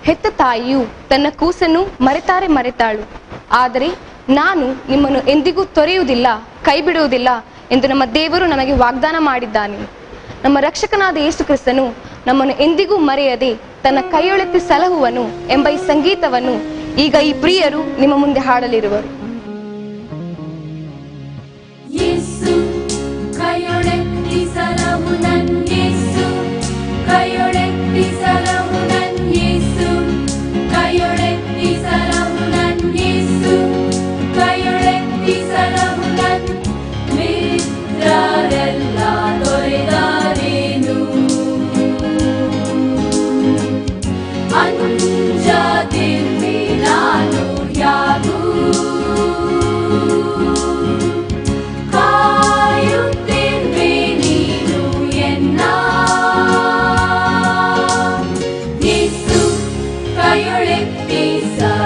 ಹೆತ್ತ ತಾಯಿಯು ತನ್ನ ಕೂಸನ್ನು ಮರೆತಾಳು, ಆದರೆ ನಾನು ನಿಮ್ಮನ್ನು ಎಂದಿಗೂ ತೊರೆಯುವುದಿಲ್ಲ, ಕೈ ಬಿಡುವುದಿಲ್ಲ ಎಂದು ನಮ್ಮ ದೇವರು ನಮಗೆ ವಾಗ್ದಾನ ಮಾಡಿದ್ದಾನೆ. ನಮ್ಮ ರಕ್ಷಕನಾದ ಯೇಸು ಕ್ರಿಸ್ತನು ನಮ್ಮನ್ನು ಎಂದಿಗೂ ಮರೆಯದೆ ತನ್ನ ಕೈಯೊಳೆತ್ತಿ ಸಲಹುವನು ಎಂಬ ಈ ಸಂಗೀತವನ್ನು ಈಗ ಈ ಪ್ರಿಯರು ನಿಮ್ಮ ಮುಂದೆ ಹಾಡಲಿರುವರು. ಯೇಸು ಕೈಯೊಳೆತ್ತಿ ಸಲಹು ನನ್ ಯೇಸು, ಕೈಯೊಳೆತ್ತಿ ಸಲಹು ನನ್ ಯೇಸು, ಕೈಯೊಳೆತ್ತಿ ಸಲಹು ನನ್ ಯೇಸು, ಕೈಯೊಳೆತ್ತಿ ಸಲಹು ನನ್ ಮಿತ್ರರೆಲ್ಲ ತೊರೆದಾರೇನು, ಅಂಜದಿರ್ಲಿ ನಾನು ಯಾಗೂ, ಕಾಯುತ್ತಿರ್ವೆ ನೀನು ಎನ್ನ ಯೇಸು, ಕೈಯೊಳೆತ್ತಿ